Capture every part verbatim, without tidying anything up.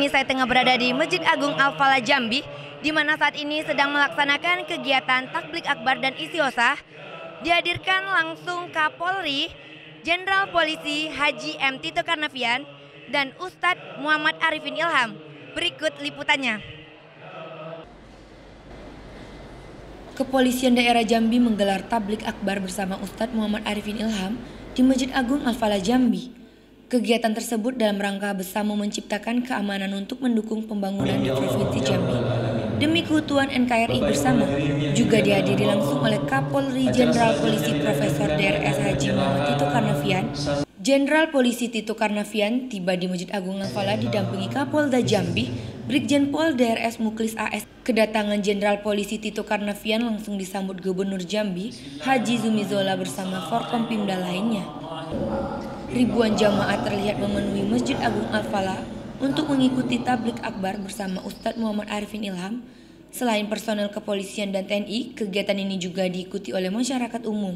ini saya tengah berada di Masjid Agung Al-Falah Jambi, di mana saat ini sedang melaksanakan kegiatan takbik akbar dan istighosah. Dihadirkan langsung Kapolri, Jenderal Polisi Haji M. Tito Karnavian, dan Ustadz Muhammad Arifin Ilham. Berikut liputannya. Kepolisian Daerah Jambi menggelar tablik akbar bersama Ustadz Muhammad Arifin Ilham di Masjid Agung Al-Falah Jambi. Kegiatan tersebut dalam rangka bersama menciptakan keamanan untuk mendukung pembangunan di Provinsi Jambi demi keutuhan N K R I bersama. Juga dihadiri langsung oleh Kapolri Jenderal Polisi Profesor D R S Haji Muhammad Tito Karnavian. Jenderal Polisi Tito Karnavian tiba di Masjid Agung Al-Falah didampingi Kapolda Jambi, Brigjen Pol D R S Muklis A S. Kedatangan Jenderal Polisi Tito Karnavian langsung disambut Gubernur Jambi, Haji Zumi Zola bersama Forkompimda lainnya. Ribuan jamaah terlihat memenuhi Masjid Agung Al-Falah untuk mengikuti tablik akbar bersama Ustadz Muhammad Arifin Ilham. Selain personel kepolisian dan T N I, kegiatan ini juga diikuti oleh masyarakat umum.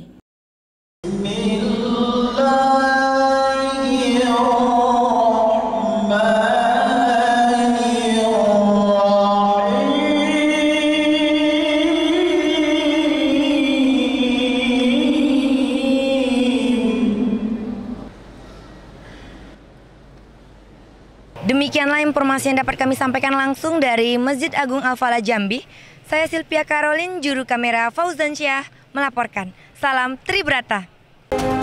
Demikianlah informasi yang dapat kami sampaikan langsung dari Masjid Agung Al-Falah Jambi. Saya Sylvia Caroline, juru kamera Fauzan Syah, melaporkan. Salam Tribrata.